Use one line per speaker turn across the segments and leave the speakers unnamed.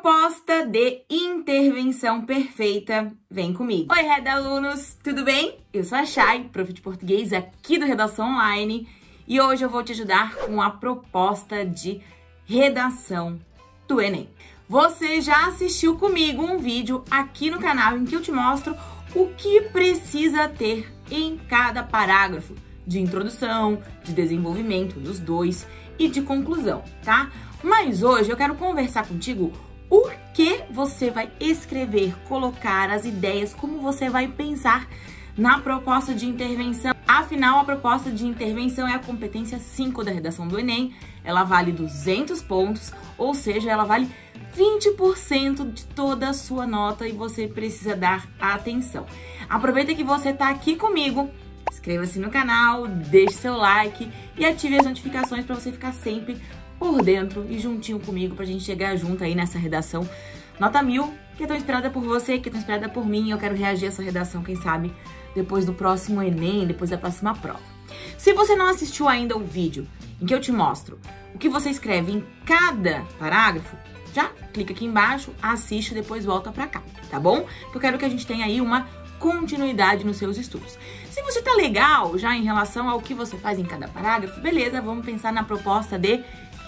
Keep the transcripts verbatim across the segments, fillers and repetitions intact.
Proposta de intervenção perfeita. Vem comigo. Oi, Reda alunos, tudo bem? Eu sou a Chay, prof de português aqui do Redação Online, e hoje eu vou te ajudar com a proposta de redação do Enem. Você já assistiu comigo um vídeo aqui no canal em que eu te mostro o que precisa ter em cada parágrafo de introdução, de desenvolvimento dos dois e de conclusão, tá? Mas hoje eu quero conversar contigo o que você vai escrever, colocar as ideias, como você vai pensar na proposta de intervenção. Afinal, a proposta de intervenção é a competência cinco da redação do Enem. Ela vale duzentos pontos, ou seja, ela vale vinte por cento de toda a sua nota e você precisa dar atenção. Aproveita que você está aqui comigo, inscreva-se no canal, deixe seu like e ative as notificações para você ficar sempre por dentro e juntinho comigo pra gente chegar junto aí nessa redação nota mil, que é tão esperada por você, que é tão esperada por mim. Eu quero reagir a essa redação, quem sabe, depois do próximo Enem, depois da próxima prova. Se você não assistiu ainda o vídeo em que eu te mostro o que você escreve em cada parágrafo, já clica aqui embaixo, assiste e depois volta pra cá, tá bom? Porque eu quero que a gente tenha aí uma continuidade nos seus estudos. Se você tá legal já em relação ao que você faz em cada parágrafo, beleza, vamos pensar na proposta de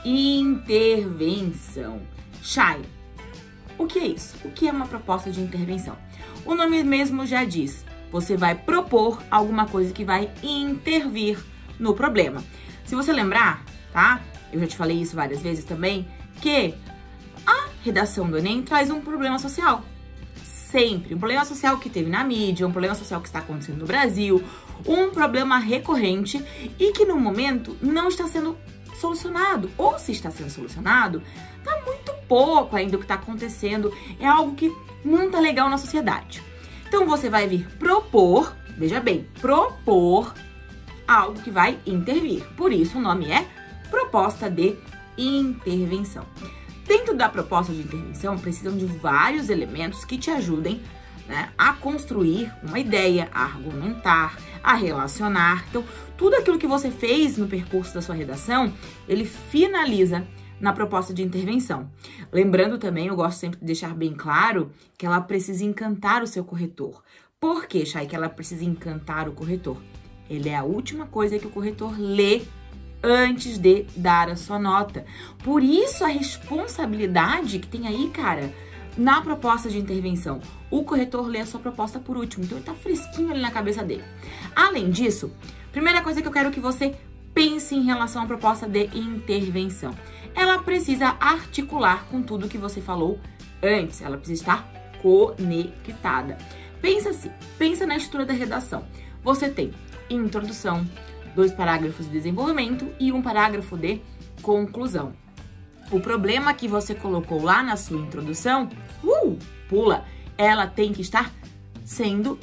intervenção. Chay, o que é isso? O que é uma proposta de intervenção? O nome mesmo já diz, você vai propor alguma coisa que vai intervir no problema. Se você lembrar, tá? Eu já te falei isso várias vezes também, que a redação do Enem traz um problema social. Sempre. Um problema social que teve na mídia, um problema social que está acontecendo no Brasil, um problema recorrente e que no momento não está sendo solucionado, ou se está sendo solucionado, tá muito pouco ainda o que está acontecendo, é algo que não tá legal na sociedade. Então você vai vir propor, veja bem, propor algo que vai intervir. Por isso o nome é proposta de intervenção. Dentro da proposta de intervenção, precisam de vários elementos que te ajudem, né, a construir uma ideia, a argumentar, a relacionar. Então, tudo aquilo que você fez no percurso da sua redação, ele finaliza na proposta de intervenção. Lembrando também, eu gosto sempre de deixar bem claro que ela precisa encantar o seu corretor. Por que, Chay, que ela precisa encantar o corretor? Ele é a última coisa que o corretor lê antes de dar a sua nota. Por isso a responsabilidade que tem aí, cara, na proposta de intervenção. O corretor lê a sua proposta por último, então ele tá fresquinho ali na cabeça dele. Além disso, primeira coisa que eu quero que você pense em relação à proposta de intervenção. Ela precisa articular com tudo que você falou antes, ela precisa estar conectada. Pensa assim, pensa na estrutura da redação. Você tem introdução, dois parágrafos de desenvolvimento e um parágrafo de conclusão. O problema que você colocou lá na sua introdução, uh, pula, ela tem que estar sendo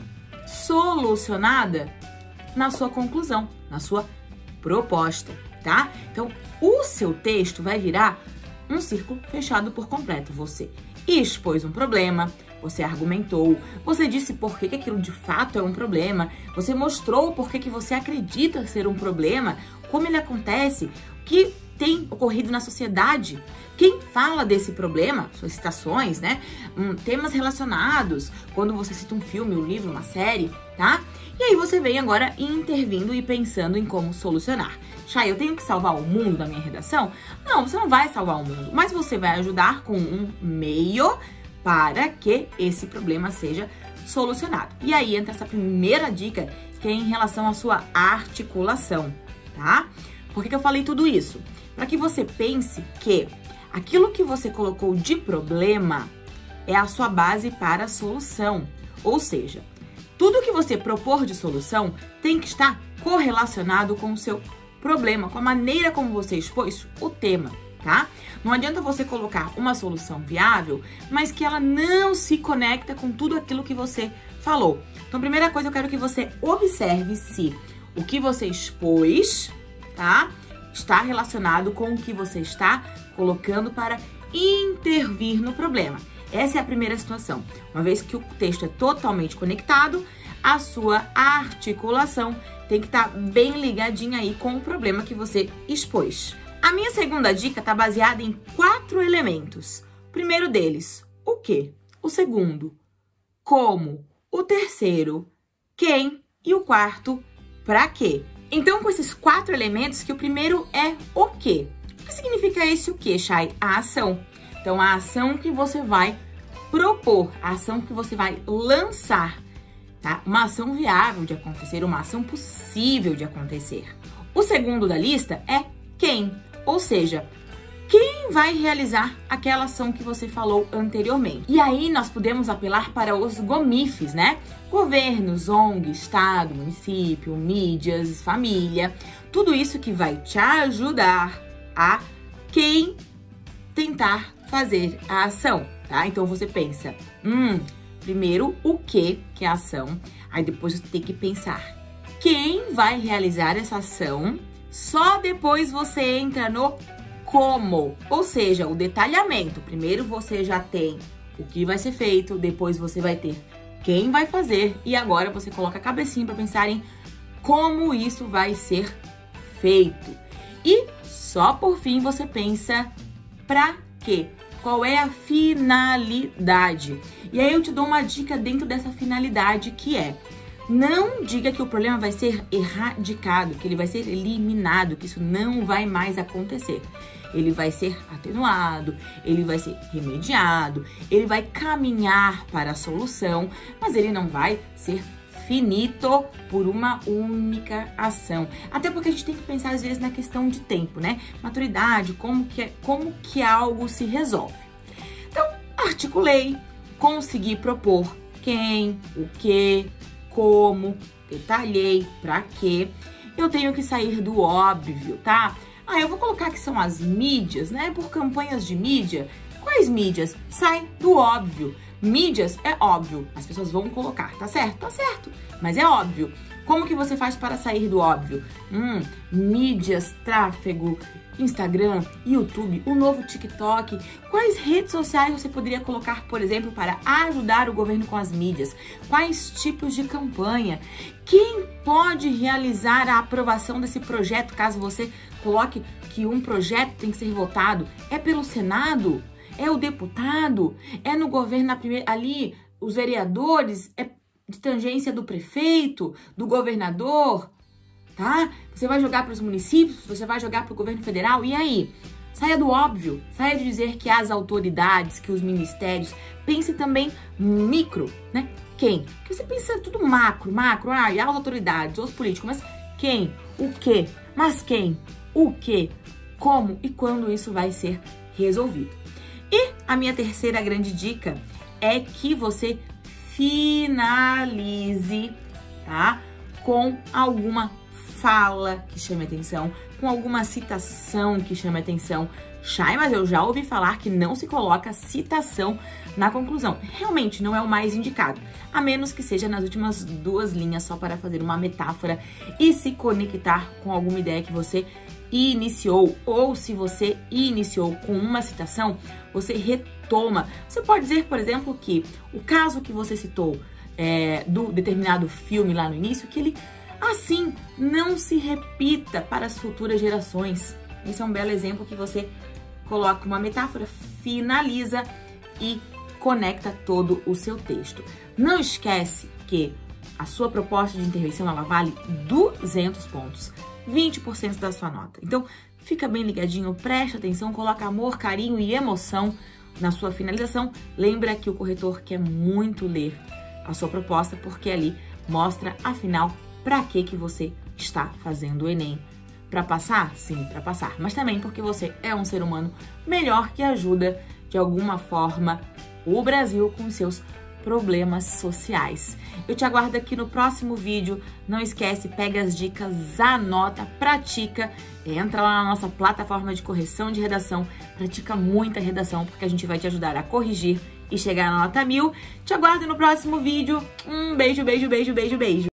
solucionada na sua conclusão, na sua proposta, tá? Então, o seu texto vai virar um círculo fechado por completo. Você expôs um problema, você argumentou, você disse por que que aquilo de fato é um problema, você mostrou por que que você acredita ser um problema, como ele acontece, o que tem ocorrido na sociedade, quem fala desse problema, suas citações, né, um, temas relacionados, quando você cita um filme, um livro, uma série, tá? E aí você vem agora intervindo e pensando em como solucionar. Chay, eu tenho que salvar o mundo da minha redação? Não, você não vai salvar o mundo, mas você vai ajudar com um meio para que esse problema seja solucionado. E aí entra essa primeira dica, que é em relação à sua articulação, tá? Por que que eu falei tudo isso? Para que você pense que aquilo que você colocou de problema é a sua base para a solução. Ou seja, tudo que você propor de solução tem que estar correlacionado com o seu problema, com a maneira como você expôs o tema, tá? Não adianta você colocar uma solução viável, mas que ela não se conecta com tudo aquilo que você falou. Então, primeira coisa, eu quero que você observe se o que você expôs, tá, está relacionado com o que você está colocando para intervir no problema. Essa é a primeira situação. Uma vez que o texto é totalmente conectado, a sua articulação tem que estar bem ligadinha aí com o problema que você expôs. A minha segunda dica está baseada em quatro elementos. primeiro deles, o que? O segundo, como? O terceiro, quem? E o quarto, pra quê? Então, com esses quatro elementos, que o primeiro é o quê? O que significa esse o quê, Chay? A ação. Então, a ação que você vai propor, a ação que você vai lançar, tá? Uma ação viável de acontecer, uma ação possível de acontecer. O segundo da lista é quem, ou seja, quem vai realizar aquela ação que você falou anteriormente. E aí nós podemos apelar para os gomifes, né? Governos, O N G, Estado, município, mídias, família, tudo isso que vai te ajudar a quem tentar fazer a ação, tá? Então você pensa, hum, primeiro o que, que é a ação, aí depois você tem que pensar quem vai realizar essa ação, só depois você entra no como, ou seja, o detalhamento. Primeiro você já tem o que vai ser feito, depois você vai ter quem vai fazer e agora você coloca a cabecinha para pensar em como isso vai ser feito. E só por fim você pensa pra quê? Qual é a finalidade? E aí eu te dou uma dica dentro dessa finalidade que é: não diga que o problema vai ser erradicado, que ele vai ser eliminado, que isso não vai mais acontecer. Ele vai ser atenuado, ele vai ser remediado, ele vai caminhar para a solução, mas ele não vai ser finito por uma única ação. Até porque a gente tem que pensar às vezes na questão de tempo, né? Maturidade, como que, como que algo se resolve. Então, articulei, consegui propor quem, o que, como, detalhei, pra quê. Eu tenho que sair do óbvio, tá? Ah, eu vou colocar que são as mídias, né? Por campanhas de mídia. Quais mídias? Sai do óbvio. Mídias é óbvio, as pessoas vão colocar, tá certo? Tá certo, mas é óbvio. Como que você faz para sair do óbvio? Hum, mídias, tráfego, Instagram, YouTube, o novo TikTok. Quais redes sociais você poderia colocar, por exemplo, para ajudar o governo com as mídias? Quais tipos de campanha? Quem pode realizar a aprovação desse projeto, caso você coloque que um projeto tem que ser votado? É pelo Senado? É o deputado? É no governo na primeira, ali, os vereadores? É de tangência do prefeito, do governador? Tá? Você vai jogar para os municípios, você vai jogar para o governo federal, e aí? Saia do óbvio, saia de dizer que as autoridades, que os ministérios, pense também micro, né? Quem? Porque você pensa tudo macro, macro, ah, e as autoridades, os políticos, mas quem? O quê? Mas quem? O quê? Como e quando isso vai ser resolvido? E a minha terceira grande dica é que você finalize, tá? Com alguma fala que chame atenção, com alguma citação que chame atenção. Chay, mas eu já ouvi falar que não se coloca citação na conclusão. Realmente não é o mais indicado, a menos que seja nas últimas duas linhas, só para fazer uma metáfora e se conectar com alguma ideia que você iniciou, ou se você iniciou com uma citação, você retoma. Você pode dizer, por exemplo, que o caso que você citou é, do determinado filme lá no início, que ele, assim, não se repita para as futuras gerações. Esse é um belo exemplo que você coloca uma metáfora, finaliza e conecta todo o seu texto. Não esquece que a sua proposta de intervenção, ela vale duzentos pontos. vinte por cento da sua nota. Então, fica bem ligadinho, preste atenção, coloca amor, carinho e emoção na sua finalização. Lembra que o corretor quer muito ler a sua proposta, porque ali mostra, afinal, para que que você está fazendo o Enem. Para passar? Sim, para passar. Mas também porque você é um ser humano melhor que ajuda, de alguma forma, o Brasil com seus problemas sociais. Eu te aguardo aqui no próximo vídeo. Não esquece, pega as dicas, anota, pratica, entra lá na nossa plataforma de correção de redação, pratica muita redação, porque a gente vai te ajudar a corrigir e chegar na nota mil. Te aguardo no próximo vídeo. Um beijo, beijo, beijo, beijo, beijo.